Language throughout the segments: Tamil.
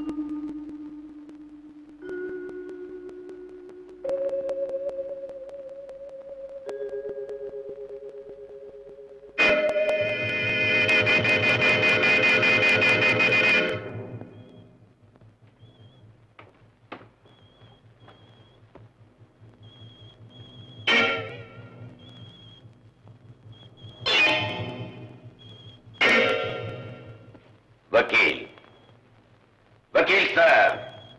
वकील वकील साहब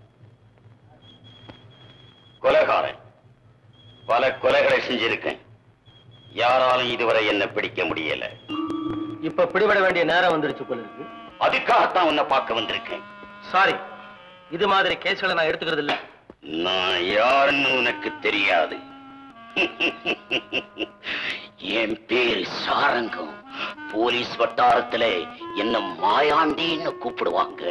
கொலைகாரன் பல கொலைகளை செஞ்சிருக்கேன் யாராலும் இதுவரை என்ன பிடிக்க முடியல இப்ப பிடிபட வேண்டிய நேரம் வந்துருச்சு போல இருக்கு அதுக்காகத்தான் உன்னை பார்க்க வந்திருக்கேன் சாரி இது மாதிரி கேஸ்களை நான் எடுத்துக்கிறது இல்ல நான் யாருன்னு உனக்கு தெரியாது என் பேரு சாரங்கம் போலீஸ் வட்டாரத்துல என்ன மாயாண்டின்னு கூப்பிடுவாங்க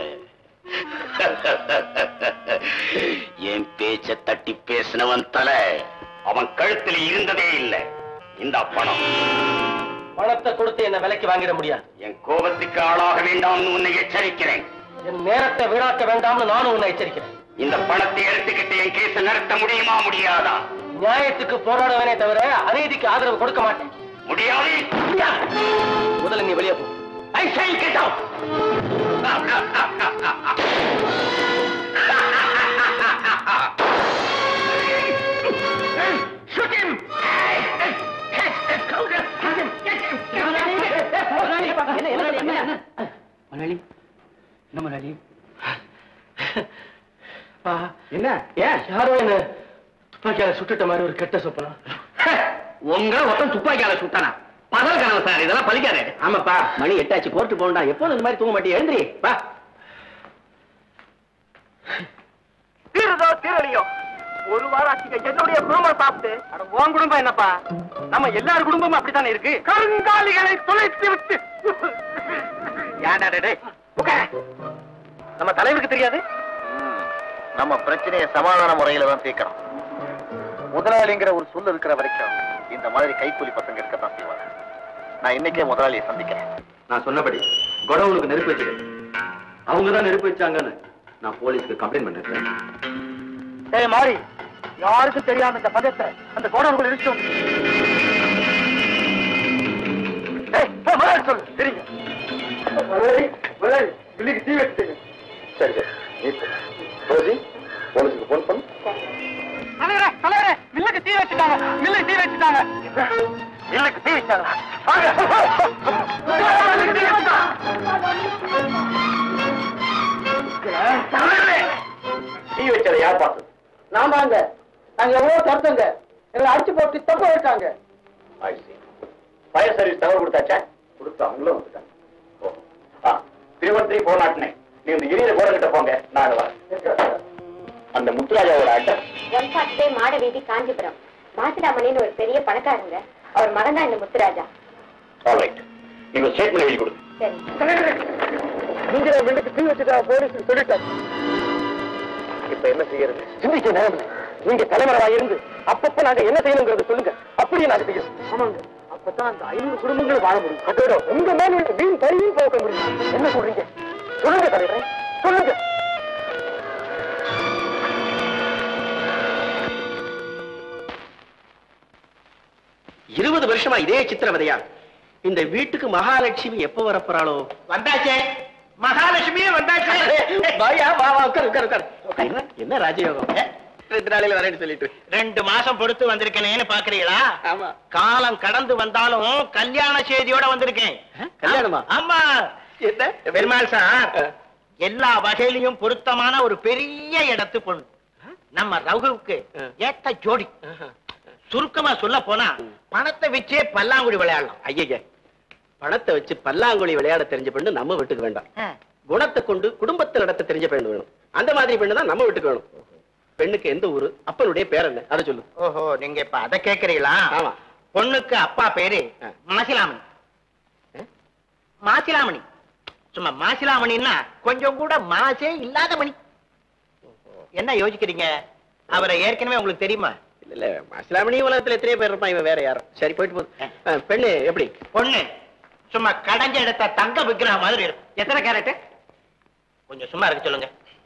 என் பேச்ச தட்டி பேசினவன் தலை அவன் கழுத்துல இருந்ததே இல்லை இந்த பணம் பணத்தை கொடுத்து என்ன விலைக்கு வாங்கிட முடியாது என் கோபத்துக்கு ஆளாக வேண்டாம்னு உன்னை எச்சரிக்கிறேன் என் நேரத்தை வீணாக்க வேண்டாம்னு நானும் உன்னை எச்சரிக்கிறேன் இந்த பணத்தை எடுத்துக்கிட்டு என் கேஸ நடத்த முடியுமா முடியாதா நியாயத்துக்கு போராடுவேனே தவிர அநீதிக்கு ஆதரவு கொடுக்க மாட்டேன் முடியாது முதல்ல நீ வெளியே போ I shall get out. Shoot him. என்ன யாரோ என்ன துப்பாக்கியால சுட்டுட்ட மாதிரி ஒரு கெட்ட சொப்பனா உங்க ஒருத்தன் துப்பாக்கியால சுட்டானா பகல் கனவு சார் இதெல்லாம் பலிக்காது ஆமாப்பா மணி 8 ஆச்சு கோர்ட்டு போண்டா எப்போது இந்த மாதிரி தூங்க மாட்டே எழுந்திரி வா தீரதோ தீரலையோ ஒரு வாரம் ஆச்சுங்க என்னுடைய குடும்பம் சாப்பிட்டு அட உன் குடும்பம் என்னப்பா நம்ம எல்லார் குடும்பமும் அப்படித்தானே இருக்கு கருங்காலிகளை தொலைத்து விட்டு ஏன்டா நம்ம தலைவருக்கு தெரியாது நம்ம பிரச்சனையை சமாதான முறையில தான் தீர்க்கணும் முதலாளிங்கிற ஒரு சொல் இருக்கிற வரைக்கும் இந்த மாதிரி கைக்கூலி பசங்க இருக்கத்தான் செய்வாங்க நான் இன்னைக்கே முதலாளியை சந்திக்கிறேன் நான் சொன்னபடி கொடவுனுக்கு நெருப்பு வச்சுக்க அவங்கதான் நெருப்பு வச்சாங்கன்னு நான் போலீஸ்க்கு கம்ப்ளைண்ட் பண்ணிருக்கேன் ஏய் மாறி யாருக்கும் தெரியாம இந்த பதத்தை அந்த கோடவுனுக்குள்ள இருக்கும் சொல்லு சரிங்க இன்னைக்கு தீ வச்சுட்டீங்க சரி சரி ரோஜி போலீஸுக்கு போன் பண்ணு தலைவரே மில்லுக்கு தீ வச்சுட்டாங்க மில்லுக்கு தீ வச்சுட்டாங்க மில்லுக்கு தீ வச்சாங்க தீ வச்சதை யார் பார்த்தது நான் தாங்க நாங்க எவ்வளவு தடுத்தங்க எங்களை அடிச்சு போட்டு தப்ப இருக்காங்க ஃபயர் சர்வீஸ் தகவல் கொடுத்தாச்சா கொடுத்து அவங்களும் வந்துட்டாங்க 313 நீ இந்த எரியிற கோடம் கிட்ட போங்க நான் வரேன் அந்த முத்துராஜாவோட அட்ரஸ் 140 மாட வீதி காஞ்சிபுரம் மாசிராமணின்னு ஒரு பெரிய பணக்காரங்க அவர் மகன் தான் இந்த முத்துராஜா ஆல்ரைட் நீங்க ஸ்டேட்மெண்ட் எழுதி கொடுங்க சரி நீங்க வீட்டுக்கு தீ வச்சுட்டா போலீஸ் சொல்லிட்டாங்க இப்ப என்ன செய்யறது சிந்திக்க நேரம் நீங்க தலைவராக இருந்து அப்பப்ப நாங்க என்ன செய்யணுங்கிறத சொல்லுங்க அப்படியே நாங்க செய்யணும் ஆமாங்க அப்பதான் அந்த 500 குடும்பங்கள் வாழ முடியும் அதோட உங்க மேல வீண் பழியும் போக்க முடியும் என்ன சொல்றீங்க சொல்லுங்க தலைவரே சொல்லுங்க 20 வருஷமா இதே சித்திரவதையா இந்த வீட்டுக்கு மகாலட்சுமி எப்ப வரப்போறாளோ வந்தாச்சே மகாலட்சுமியே வந்தாச்சே பாயா வா வா உட்கார் உட்கார் உட்கார் என்ன ராஜயோகம் 2 நாளையில வரேன்னு சொல்லிட்டு 2 மாசம் பொறுத்து வந்திருக்கேன்னு பாக்குறீங்களா ஆமா காலம் கடந்து வந்தாலும் கல்யாண செய்தியோட வந்திருக்கேன் கல்யாணமா ஆமா என்ன பெருமாள் சார் எல்லா வகையிலையும் பொருத்தமான ஒரு பெரிய இடத்து பொண்ணு நம்ம ரகுவுக்கு ஏத்த ஜோடி சுருக்கமா சொல்ல போனா பணத்தை வச்சே பல்லாங்குழி விளையாடலாம் ஐயா பணத்தை வச்சு பல்லாங்குழி விளையாட தெரிஞ்ச பெண்ணு நம்ம வீட்டுக்கு வேண்டாம் குணத்தை கொண்டு குடும்பத்தை நடத்த தெரிஞ்ச பெண்ணு வேணும் அந்த மாதிரி பெண்ணு தான் நம்ம வீட்டுக்கு வேணும் பெண்ணுக்கு எந்த ஊரு அப்பனுடைய பேர் என்ன அதை சொல்லு ஓஹோ நீங்க இப்ப அதை கேக்குறீங்களா ஆமா பொண்ணுக்கு அப்பா பேரு மாசிலாமணி மாசிலாமணி சும்மா மாசிலாமணின்னா கொஞ்சம் கூட மாசே இல்லாத மணி என்ன யோசிக்கிறீங்க அவரை ஏற்கனவே உங்களுக்கு தெரியுமா இல்ல மாசிலாமணி உலகத்துல எத்தனையோ பேர் இருப்பான் இவன் வேற யாரும் சரி போயிட்டு போகுது பெண்ணு எப்படி பொண்ணு சும்மா கடைஞ்ச எடுத்த தங்க விக்கிரக மாதிரி இருக்கும் எத்தனை கேரட் கொஞ்சம் சும்மா இருக்க சொல்லுங்க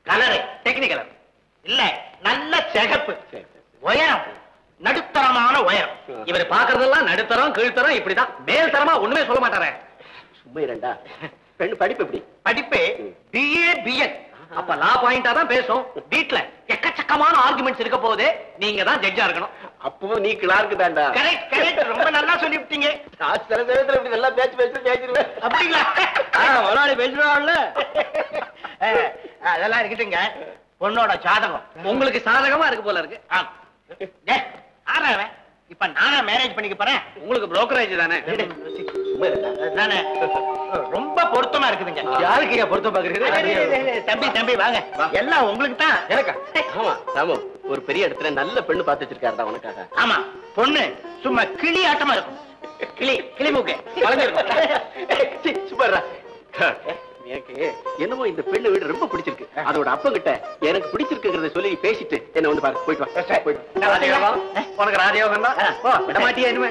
கலரு டெக்னிக்கலர் இல்ல, நல்ல சிகப்பு, உயரம் நடுத்தரமான உயரம். இவர் பாக்குறதெல்லாம் நடுத்தரம் கீழ்த்தரம் இப்படிதான், மேல் தரமா ஒண்ணுமே சொல்ல மாட்டாரே. சும்மா இரண்டா பெண்ணு படிப்பு எப்படி? படிப்பு BA BL. அப்ப லா பாயிண்டா தான் பேசும். வீட்ல எக்கச்சக்கமான ஆர்குமெண்ட்ஸ் இருக்க போகுது, நீங்க தான் ஜட்ஜா இருக்கணும். அப்போ நீ கிளார்க்கு தான்டா. கரெக்ட் கரெக்ட், ரொம்ப நல்லா சொல்லிவிட்டீங்க. சில சமயத்துல இப்படி நல்லா பேசிடுவேன். அப்படிங்களா? முதலாளி பேசுவாங்கல்ல. அதெல்லாம் இருக்கட்டுங்க. பொண்ணோட ஜாதகம் உங்களுக்கு சாதகமா இருக்கு போல இருக்கு. ஆறாவன் இப்ப நானா மேரேஜ் பண்ணிக்க போறேன். உங்களுக்கு புரோக்கரேஜ் தானே? தானே, ரொம்ப பொருத்தமா இருக்குதுங்க. யாருக்கு பொருத்தம் பாக்குறீங்க? தம்பி தம்பி வாங்க, எல்லாம் உங்களுக்கு தான். எனக்கா? ஆமா ராமு, ஒரு பெரிய இடத்துல நல்ல பெண்ணு பார்த்து வச்சிருக்காருடா உனக்காக. ஆமா, பொண்ணு சும்மா கிளி ஆட்டமா இருக்கும். கிளி மூக்கு சும்மா எனக்கு என்னமோ இந்த பெண்ணு வீடு ரொம்ப பிடிச்சிருக்கு. அதோட அப்பங்கிட்ட எனக்கு பிடிச்சிருக்குங்கிறத சொல்லி பேசிட்டு என்ன வந்து பாரு. போயிட்டு வா. உனக்கு ராஜயோகம் தான். விட மாட்டியா இனிமே?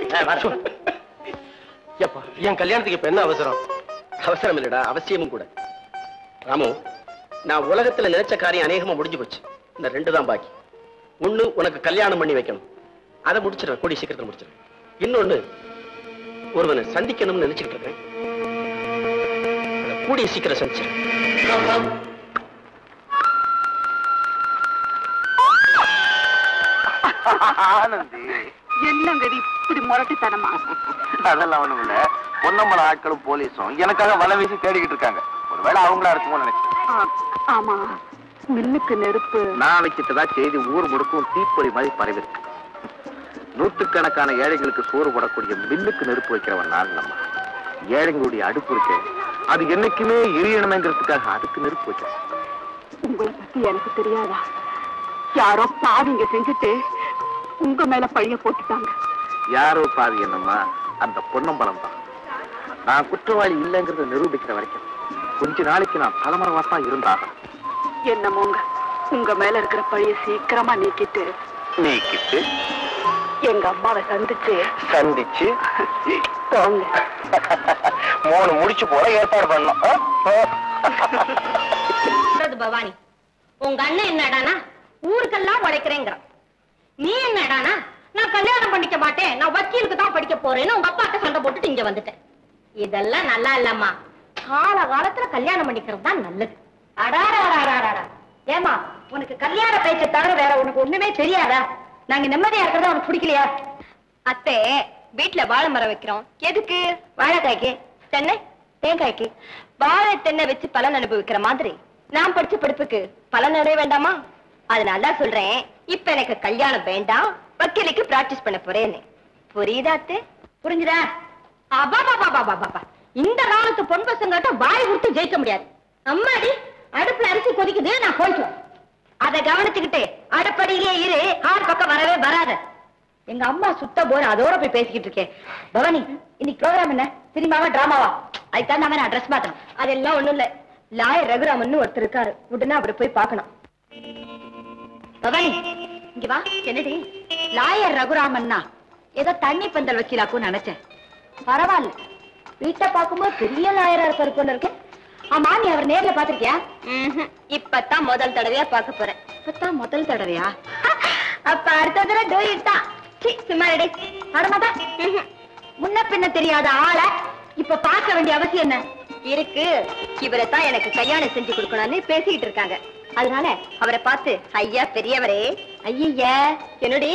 என் கல்யாணத்துக்கு இப்ப என்ன அவசரம்? அவசரம் இல்லடா, அவசியமும் கூட. ராமு, நான் உலகத்துல நினைச்ச காரியம் அநேகமா முடிஞ்சு போச்சு. இந்த 2 தான் பாக்கி. ஒண்ணு, உனக்கு கல்யாணம் பண்ணி வைக்கணும். அதை முடிச்சிருவேன், கூடிய சீக்கிரத்தில் முடிச்சிருவேன். இன்னொன்னு, ஒருவனை சந்திக்கணும்னு நினைச்சுக்கிட்டு இருக்கேன். கூடிய சீக்கிரம் சந்திச்சிருவேன். ஆனந்தி, என்னங்க இப்படி முரட்டுத்தனமா? அதெல்லாம் ஒண்ணும் இல்ல. பொன்னம்பல ஆட்களும் போலீஸும் எனக்காக வலை வீசி தேடிக்கிட்டு இருக்காங்க. ஒருவேளை அவங்களா இருக்குமோ நினைச்சேன். ஆமா, மில்லுக்கு நெருப்பு நான் வச்சுட்டுதான் செய்தி ஊர் முடுக்கும் தீப்பொறி மாதிரி பரவி இருக்கு. நூற்றுக்கணக்கான ஏழைகளுக்கு சோறு போடக்கூடிய மில்லுக்கு நெருப்பு வைக்கிறவன் நான் நம்ம. ஏழைங்களுடைய அடுப்பு இருக்கு, அது என்னைக்குமே எரியணுமேங்கிறதுக்காக அதுக்கு நெருப்பு வைக்கிறேன். உங்களை பத்தி எனக்கு தெரியாதா? யாரோ பாவிங்க செஞ்சுட்டு உங்க மேல பழிய போட்டுட்டாங்க. யாரோ பாவி என்னம்மா, அந்த பொன்னம்பலம் தான். நான் குற்றவாளி இல்லைங்கிறத நிரூபிக்கிற வரைக்கும் கொஞ்ச நாளைக்கு நான் தலைமறைவாத்தான் இருந்தாங்க. என்னமோங்க, உங்க மேல இருக்கிற பழிய சீக்கிரமா நீக்கிட்டு எங்க அம்மாவை சந்திச்சு போங்க. 3 முடிச்சு போற ஏற்பாடு பண்ணோம். பவானி, உங்க அண்ணன் என்னடானா ஊருக்கெல்லாம் உழைக்கிறேங்கிற, நீ என்னடானா நான் கல்யாணம் பண்ணிக்க மாட்டேன், நான் வக்கீலுக்கு தான் படிக்க போறேன்னு உங்க அப்பாட்ட சண்டை போட்டுட்டு இங்க வந்துட்டேன். இதெல்லாம் நல்லா இல்லம்மா. கால காலத்துல கல்யாணம் பண்ணிக்கிறது தான் நல்லது. அடாடா, ஏமா உனக்கு கல்யாண பேச்சை தவிர வேற உனக்கு ஒண்ணுமே தெரியாதா? நாங்க நிம்மதியா இருக்கிறதா உனக்கு பிடிக்கலையா? அத்தை, வீட்டுல வாழை மரம் வைக்கிறோம். எதுக்கு? வாழைக்காய்க்கு, தென்னை தேங்காய்க்கு. வாழை தென்னை வச்சு பலன் அனுபவிக்கிற மாதிரி நான் படிச்ச படிப்புக்கு பலன் அடைய வேண்டாமா? அதனால சொல்றேன், இப்ப எனக்கு கல்யாணம் வேண்டாம், வக்கீலுக்கு பிராக்டிஸ் பண்ண போறேன்னு. புரியுதா அத்தை? புரிஞ்சுதா? அபாபாபாபாபாபா, இந்த காலத்து பொன் பசங்கிட்ட வாய் கொடுத்து ஜெயிக்க முடியாது. அம்மாடி, அடுப்புல அரிசி கொதிக்குது, நான் போயிட்டோம். அதை கவனிச்சுக்கிட்டு அடுப்படியிலேயே இரு, ஆறு பக்கம் வரவே வராத. எங்க அம்மா சுத்த போற, அதோட போய் பேசிக்கிட்டு இருக்கேன். பவானி, இன்னைக்கு ப்ரோக்ராம் என்ன? சினிமாவா டிராமாவா? அதுக்கு தான் நான் ட்ரெஸ் மாத்தணும். அதெல்லாம் ஒண்ணும் இல்ல, லாயர் ரகுராமன் ஒருத்தர் இருக்காரு, உடனே அவரை போய் பார்க்கணும். பவானி இங்க வா. என்னடி? லாயர் ரகுராமன்னா ஏதோ தண்ணி பந்தல் வக்கீலாக்கும் நினைச்சேன். பரவாயில்ல, வீட்டை பார்க்கும்போது பெரிய லாயரா இருப்பாரு போல இருக்கு. ஆமா, நீ அவர் நேர்ல பாத்திருக்கியா? இப்பதான் முதல் தடவையா பார்க்க போறேன். இப்பதான் முதல் தடவையா? அப்ப அடுத்த தடவை டோயிட்டா சும்மாடி வரமாட்டா. முன்ன பின்ன தெரியாத ஆளை இப்ப பார்க்க வேண்டிய அவசியம் என்ன இருக்கு? இவரை தான் எனக்கு கல்யாணம் செஞ்சு கொடுக்கணும்னு பேசிக்கிட்டு இருக்காங்க. அதனால அவரை பார்த்து, ஐயா பெரியவரே, ஐயா என்னடி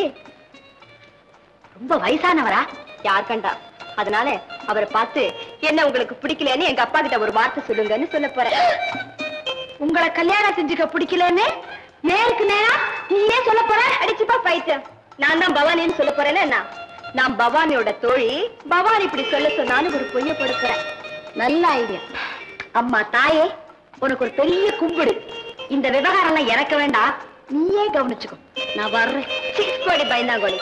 ரொம்ப வயசானவரா? யார் கண்டா? அதனால அவரை பார்த்து, என்ன உங்களுக்கு பிடிக்கலன்னு எங்க அப்பா கிட்ட ஒரு வார்த்தை சொல்லுங்கன்னு சொல்ல போறேன். உங்களை கல்யாணம் செஞ்சுக்க பிடிக்கலன்னு நேருக்கு நேரா நீயே சொல்ல போற? அடிச்சுப்பா பைத்து. நான் தான் பவானின்னு சொல்ல போறேன்னு என்ன? நான் பவானியோட தோழி, பவானி இப்படி சொல்ல சொன்னாலும் ஒரு பொய்ய கொடுக்கிறேன். நல்ல ஐடியா. அம்மா தாயே, உனக்கு ஒரு பெரிய கும்பிடு. இந்த விவகாரம் எல்லாம் எனக்கு வேண்டாம், நீயே கவனிச்சுக்கோ. நான் வர்றேன். கோடி பயந்தாங்கோடி.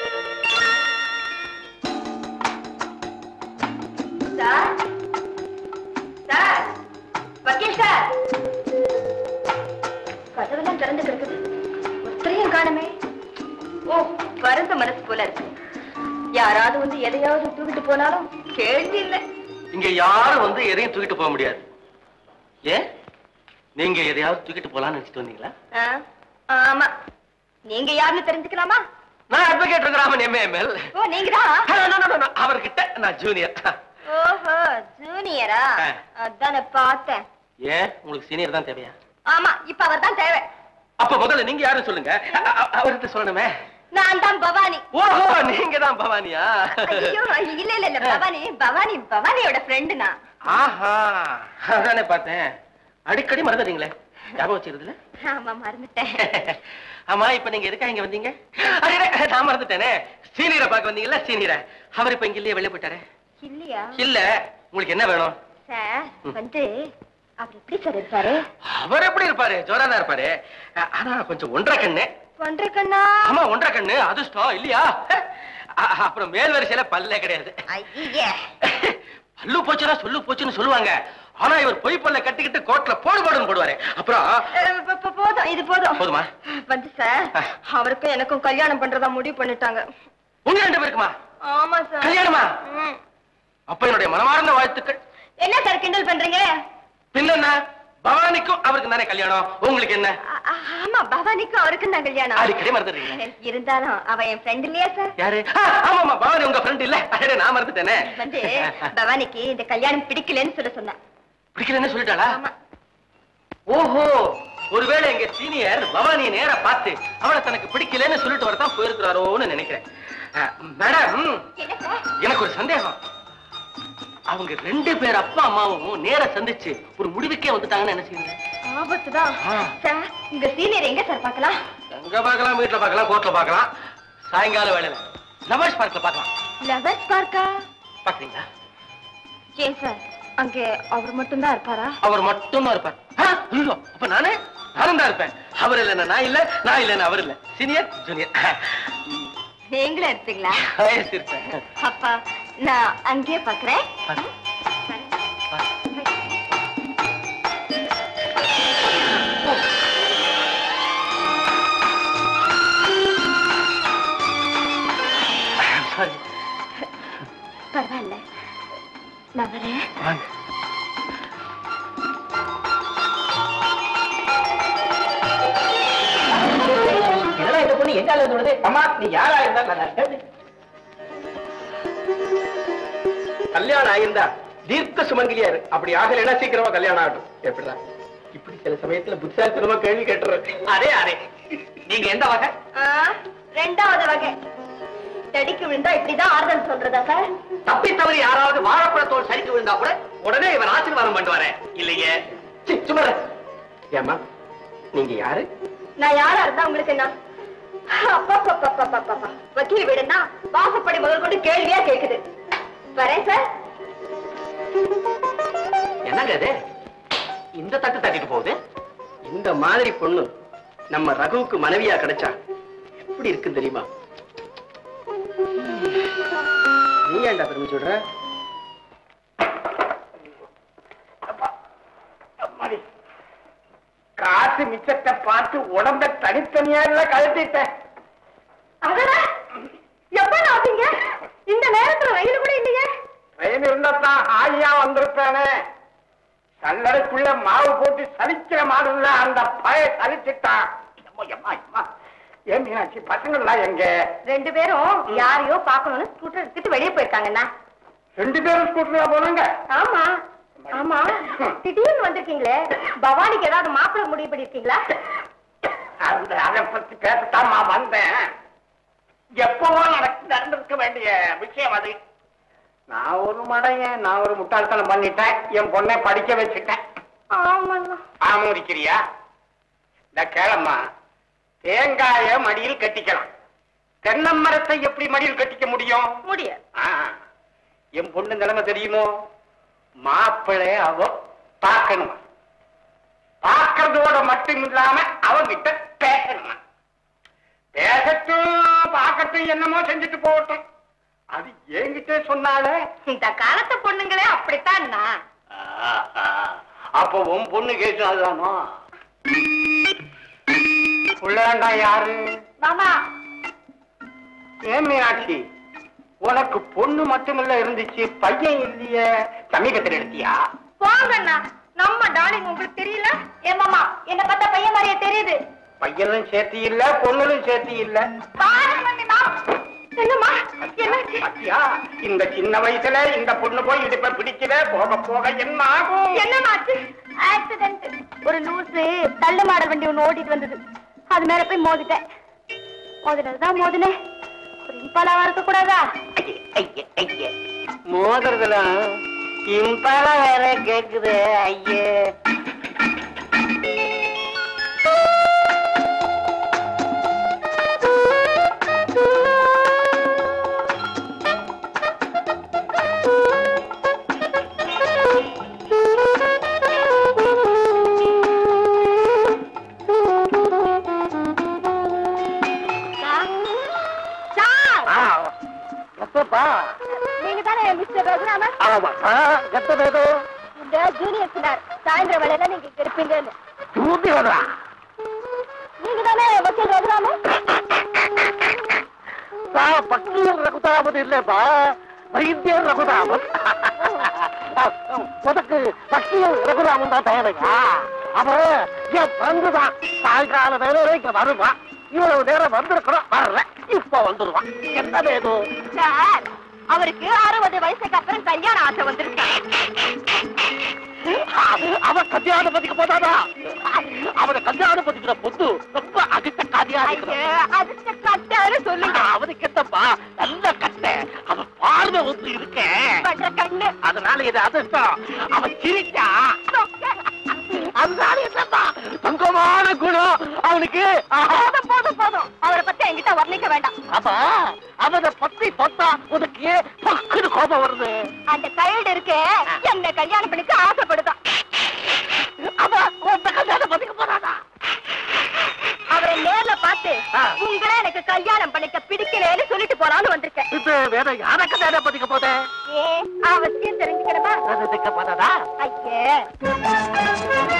சார், சார், வக்கீல் சார், கதவெல்லாம் திறந்து கிடக்குது, ஒருத்தரையும் காணுமே. ஓ, வருந்த மனசு போல இருக்கு. யாராவது வந்து எதையாவது தூக்கிட்டு போனாலும் கேள்வி இல்லை. இங்க யாரும் வந்து எதையும் தூக்கிட்டு போக முடியாது. ஏன்? நீங்க எதையாவது தூக்கிட்டு போலான்னு நினைச்சிட்டு வந்தீங்களா? ஆமா. நீங்க யாருன்னு தெரிஞ்சுக்கலாமா? நான் அட்வொகேட் ரங்கராமன் எம்ஏஎம்எல். ஓ நீங்கதான்? அவர்கிட்ட நான் ஜூனியர். ஓஹோ ஜூனியரா? அதான பார்த்தேன். ஏன் உங்களுக்கு சீனியர் தான் தேவையா? ஆமா, இப்ப அவர் தான் தேவை. அப்ப முதல்ல நீங்க யாரும் சொல்லுங்க. அவர்கிட்ட சொல்லணுமே. நான் தான் பவானி. ஓஹோ நீங்க தான் பவானியா? இல்ல இல்ல இல்ல, பவானி பவானி பவானியோட ஃப்ரெண்டு நான். ஆஹா அதானே பார்த்தேன். அடிக்கடி மறந்துடுறீங்களே, ஞாபகம் வச்சிருதுல? ஆமா மறந்துட்டேன். ஆமா இப்ப நீங்க எதுக்கா இங்க வந்தீங்க? நான் மறந்துட்டேனே, சீனியரை பார்க்க வந்தீங்கல்ல? சீனியரை அவர் இப்ப இங்க இல்லையே, வெளியே போயிட்டாரு. இல்லையா? இல்ல. உங்களுக்கு என்ன வேணும்? சார் வந்து அவர் எப்படி சார் இருப்பாரு? அவர் எப்படி இருப்பாரு? ஜோராதான் இருப்பாரு. ஆனா கொஞ்சம் ஒன்றரை கண்ணு. ஒன்றரை கண்ணா? ஆமா ஒன்றரை கண்ணு, அதிர்ஷ்டம் இல்லையா? அப்புறம் மேல் வரிசையில பல்லே கிடையாது. பல்லு போச்சுன்னா சொல்லு போச்சுன்னு சொல்லுவாங்க. ஆனா இவர் பொய் பல்ல கட்டிக்கிட்டு கோட்ல போடு போடுன்னு போடுவாரு. அப்புறம் போதும், இது போதும். போதுமா? வந்து சார் அவருக்கும் எனக்கும் கல்யாணம் பண்றதா முடிவு பண்ணிட்டாங்க. உங்க ரெண்டு பேருக்குமா? ஆமா சார். கல்யாணமா? அப்ப என்னுடைய மனமார்ந்த வாழ்த்துக்கள். என்ன சார் கிண்டல் பண்றீங்க? பின்ன பவானிக்கும் அவருக்கு தானே கல்யாணம், உங்களுக்கு என்ன? ஆமா பவானிக்கும் அவருக்கு தான் கல்யாணம். அடிக்கடி மறந்துடுறீங்க. இருந்தாலும் அவ என் ஃப்ரெண்ட் இல்லையா சார்? யாரு? ஆமா பவானி உங்க ஃப்ரெண்ட் இல்ல? நான் மறந்துட்டேனே. வந்து பவானிக்கு இந்த கல்யாணம் பிடிக்கலன்னு சொல்ல சொன்னா. பிடிக்கலன்னு சொல்லிட்டாளா? ஆமா. ஓஹோ ஒருவேளை எங்க சீனியர் பவானியை நேரா பார்த்து அவளை தனக்கு பிடிக்கலன்னு சொல்லிட்டு வரதான் போயிருக்கிறாரோன்னு நினைக்கிறேன். மேடம் எனக்கு ஒரு சந்தேகம். அவங்க ரெண்டு பேர் அப்பா அம்மாவும் நேர சந்திச்சு ஒரு முடிவுக்கே வந்துட்டாங்கன்னு என்ன செய்யுங்க? ஆபத்துதான் சார். உங்க சீனியர் எங்க சார் பார்க்கலாம்? எங்க பார்க்கலாம்? வீட்டுல பார்க்கலாம், கோர்ட்ல பார்க்கலாம், சாயங்கால வேளையில லவர்ஸ் பார்க்ல பார்க்கலாம். லவர்ஸ் பார்க்கா பாக்குறீங்களா? ஏன் சார் அங்க அவர் மட்டும் தான் இருப்பாரா? அவர் மட்டும் தான் இருப்பார். அப்ப நானும் தான் இருப்பேன். அவர் இல்லைன்னா நான் இல்ல, நான் இல்லைன்னா அவர் இல்ல. சீனியர் ஜூனியர் நீங்களும் இருப்பீங்களா? இருப்பேன். அப்பா நான் அங்கேயே பாக்குறேன். பரவாயில்ல நான் வரேன். இந்த பொண்ணு எங்க சொல்றது? அம்மா நீ யாரா இருந்தா கல்யாணம் ஆயிருந்தா தீர்க்க சுமங்கலியாரு, அப்படி ஆகலைன்னா சீக்கிரமா கல்யாணம் ஆகட்டும். எப்படிதான் இப்படி சில சமயத்துல புத்திசாலித்தனமா கேள்வி கேட்டுறது. அதே அதே. நீங்க எந்த வகை? ரெண்டாவது வகை. தடிக்கு விழுந்தா இப்படிதான் ஆறுதல் சொல்றதா சார்? தப்பி தவறி யாராவது வாழைப்பழத்தோடு சரிக்கு விழுந்தா கூட உடனே இவன் ஆசீர்வாதம் பண்ணுவாரு இல்லையே. சும்மா ஏமா நீங்க யாரு? நான் யாரா இருந்தா உங்களுக்கு என்ன? வக்கீல் வீடுன்னா வாசப்படி முதல் கொண்டு கேள்வியா கேக்குது. வரேன் சார். என்னங்க இது இந்த தட்டு தட்டிட்டு போகுது? இந்த மாதிரி பொண்ணு நம்ம ரகுவுக்கு மனைவியா கிடைச்சா எப்படி இருக்குன்னு தெரியுமா? நீ ஏன்டா பெருமை சொல்ற? காசு மிச்சத்தை பார்த்து உடம்ப தனித்தனியா கழட்டிட்டேன். எப்ப ஆவீங்க? இந்த நேரத்துல ரயில் கூட இல்லையே. ரயில் இருந்தாத்தான் ஆயா வந்திருப்பானே. சல்லடைக்குள்ள மாவு போட்டு சலிக்கிற மாதிரி அந்த பய சலிச்சுட்டான். ஏன் மீனாட்சி பசங்கள்லாம் எங்க? ரெண்டு பேரும் யாரையோ பாக்கணும்னு ஸ்கூட்டர் எடுத்துட்டு வெளியே போயிருக்காங்கண்ணா. ரெண்டு பேரும் ஸ்கூட்டர்ல போனாங்க? ஆமா ஆமா. திடீர்னு வந்திருக்கீங்களே, பவானிக்கு ஏதாவது மாப்பிள்ளை முடிவு பண்ணிருக்கீங்களா? அதை பத்தி பேசத்தாமா வந்தேன். எப்பவோ நடந்திருக்க வேண்டிய விஷயம் அது. நான் ஒரு மடையன், நான் ஒரு முட்டாள்தனம் பண்ணிட்டேன். என் பொண்ணை படிக்க வச்சுட்டேன். ஆமரிக்கிறியா? இந்த கேளம்மா, தேங்காய மடியில் கட்டிக்கலாம், தென்னமரத்தை எப்படி மடியில் கட்டிக்க முடியும்? முடியாது. என் பொண்ணு நிலைமை தெரியுமோ? மாப்பிள்ளை அவ பார்க்கணுமா, பார்க்கறதோட மட்டும் இல்லாம அவங்கிட்ட பேசணுமா. பேசட்டும் பார்க்கட்டும், என்னமோ செஞ்சுட்டு போகட்டும். அது என்கிட்ட சொன்னால இந்த காலத்து பொண்ணுங்களே அப்படித்தான். அப்போ உன் பொண்ணு கேட்டு அதுதானோ? உள்ளாண்டா யாரு? மாமா. ஏன் மீனாட்சி, உனக்கு பொண்ணு மட்டுமில்ல இருந்துச்சு, பையன் இல்லையே? சமீபத்தில் எடுத்தியா? போங்கண்ணா, நம்ம டார்லிங் உங்களுக்கு தெரியல? ஏமாமா என்ன பார்த்தா பையன் மாதிரியே தெரியுது. பையனும் சேர்த்தி இல்ல, பொண்ணுலும் சேர்த்தி இல்ல. என்னம்மா என்னாச்சு? பாத்தியா, இந்த சின்ன வயசுல இந்த பொண்ணு போய் இடுப்ப பிடிக்கல, போக போக என்ன ஆகும்? என்னமாச்சு? ஆக்சிடென்ட். ஒரு லூசு தள்ளு மாடல் வண்டி ஒண்ணு ஓட்டிட்டு வந்தது. அது மேல போய் மோதிட்டேன். மோதினதுதான் மோதினேன். ஒரு இம்பாலாவா இருக்க கூடாதா? மோதிரதுல இம்பாலா வேற கேக்குது. ஐயே, நீங்க தானே மிஸ்டர் ரகுராமன்? ஆமா. கத்ததோ இந்த ஜூனியர் சொன்னார் சாயந்தரம் வேலையில நீங்க இங்க இருப்பீங்கன்னு. ஜூனியரா? நீங்க தானே வக்கீல் ரகுராமன்? பக்கீர் ரகுதாமன் இல்லப்பா, வைத்தியர் ரகுராமன். உனக்கு பக்கீர் ரகுராமன் தான் தேவையா? அவன் என் பங்குதான். சாயங்கால வேலையில இங்க வருவான். இவ்வளவு நேரம் வந்திருக்கிறோம், வரல, இப்ப வந்துருவான். என்ன வேணும்? சார், அவருக்கு 60 வயசுக்கு அப்புறம் கல்யாண ஆசை வந்திருக்கா. அவன் கல்யாணம் பண்ணிக்க போதானா? அவனை கல்யாணம் பண்ணிக்கிற பொண்ணு ரொம்ப அதிர்ஷ்ட காதியா இருக்கு. அதிர்ஷ்ட கட்டாரு சொல்லுங்க. அவனுக்கு என்னப்பா நல்ல கட்ட, அவன் பார்வை ஒன்று இருக்க கண்ணு. அதனால இது அதிர்ஷ்டம். அவன் சிரிச்சா அதனால என்னப்பா தங்கமான குணம் அவனுக்கு. போதும் போதும் போதும், அவரை பத்தி என்கிட்ட வர்ணிக்க வேண்டாம். அப்பா அவனை பத்தி தொட்டா உனக்கு பக்குன்னு கோபம் வருது. அந்த கைடு இருக்கே என்ன கல்யாணம் பண்ணிக்க ஆசைப்படுதான். அவன் உன்னை கல்யாணம் பண்ணிக்க போறானா? அவரை நேர்ல பார்த்து உங்களே எனக்கு கல்யாணம் பண்ணிக்க பிடிக்கலன்னு சொல்லிட்டு போறான்னு வந்திருக்கேன். இது வேற யார கல்யாணம் பண்ணிக்க போதே? அவசியம் தெரிஞ்சுக்கிறமா? போதாதா? ஐயே